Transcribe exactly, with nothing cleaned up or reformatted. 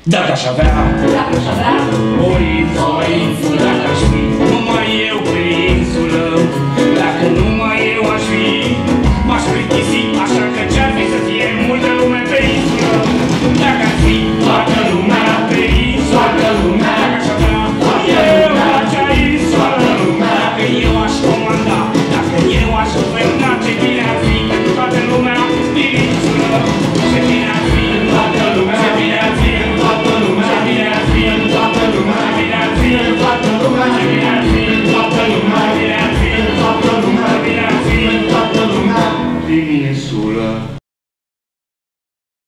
Dacă aș avea, Dacă aș avea o info, o info, dacă aș fi